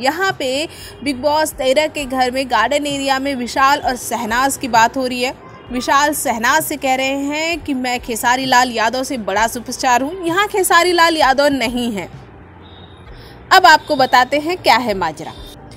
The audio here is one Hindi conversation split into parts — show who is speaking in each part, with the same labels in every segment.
Speaker 1: यहाँ पे बिग बॉस 13 के घर में गार्डन एरिया में विशाल और शहनाज की बात हो रही है। विशाल शहनाज से कह रहे हैं कि मैं खेसारी लाल यादव से बड़ा सुपरस्टार हूँ। यहाँ खेसारी लाल यादव नहीं है। अब आपको बताते हैं क्या है माजरा।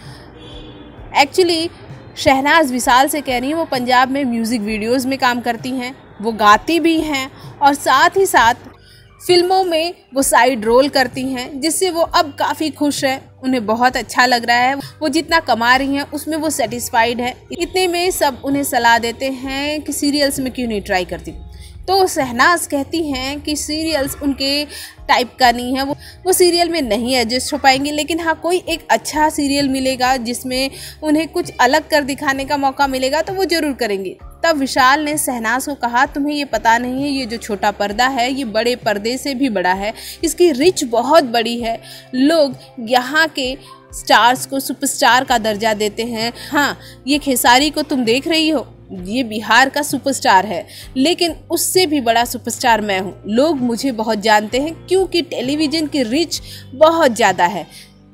Speaker 1: एक्चुअली शहनाज विशाल से कह रही है वो पंजाब में म्यूज़िक वीडियोस में काम करती हैं, वो गाती भी हैं और साथ ही साथ फिल्मों में वो साइड रोल करती हैं, जिससे वो अब काफ़ी खुश हैं। उन्हें बहुत अच्छा लग रहा है, वो जितना कमा रही हैं उसमें वो सेटिस्फाइड है। इतने में सब उन्हें सलाह देते हैं कि सीरियल्स में क्यों नहीं ट्राई करती। तो शहनाज कहती हैं कि सीरियल्स उनके टाइप का नहीं है, वो सीरियल में नहीं एडजस्ट हो पाएंगे, लेकिन हाँ कोई एक अच्छा सीरियल मिलेगा जिसमें उन्हें कुछ अलग कर दिखाने का मौका मिलेगा तो वो ज़रूर करेंगे। तब विशाल ने शहनाज को कहा तुम्हें ये पता नहीं है, ये जो छोटा पर्दा है ये बड़े पर्दे से भी बड़ा है, इसकी रिच बहुत बड़ी है। लोग यहाँ के स्टार्स को सुपरस्टार का दर्जा देते हैं। हाँ ये खेसारी को तुम देख रही हो, ये बिहार का सुपरस्टार है, लेकिन उससे भी बड़ा सुपरस्टार मैं हूँ। लोग मुझे बहुत जानते हैं क्योंकि टेलीविज़न की रिच बहुत ज़्यादा है,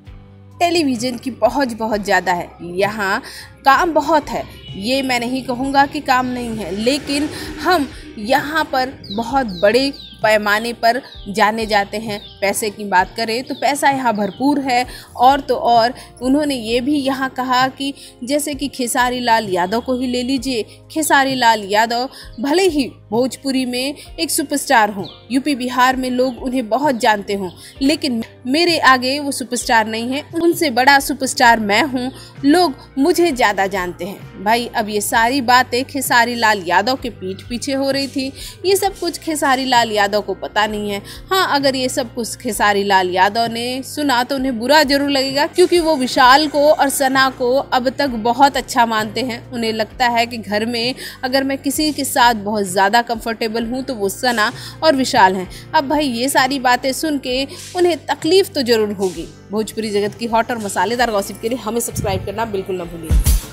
Speaker 1: टेलीविज़न की पहुँच बहुत ज़्यादा है। यहाँ काम बहुत है, ये मैं नहीं कहूँगा कि काम नहीं है, लेकिन हम यहाँ पर बहुत बड़े पैमाने पर जाने जाते हैं। पैसे की बात करें तो पैसा यहाँ भरपूर है। और तो और उन्होंने ये भी यहाँ कहा कि जैसे कि खेसारी लाल यादव को ही ले लीजिए। खेसारी लाल यादव भले ही भोजपुरी में एक सुपरस्टार हों, यूपी बिहार में लोग उन्हें बहुत जानते हों, लेकिन मेरे आगे वो सुपरस्टार नहीं है, उनसे बड़ा सुपरस्टार मैं हूँ, लोग मुझे ज़्यादा जानते हैं। भाई अब ये सारी बातें खेसारी लाल यादव के पीठ पीछे हो रही थी, ये सब कुछ खेसारी लाल यादव को पता नहीं है। हाँ अगर ये सब कुछ खेसारी लाल यादव ने सुना तो उन्हें बुरा जरूर लगेगा, क्योंकि वो विशाल को और सना को अब तक बहुत अच्छा मानते हैं। उन्हें लगता है कि घर में अगर मैं किसी के साथ बहुत ज़्यादा कंफर्टेबल हूँ तो वो सना और विशाल हैं। अब भाई ये सारी बातें सुन के उन्हें तकलीफ तो ज़रूर होगी। भोजपुरी जगत की हॉट और मसालेदार गॉसिप के लिए हमें सब्सक्राइब करना बिल्कुल ना भूलिए।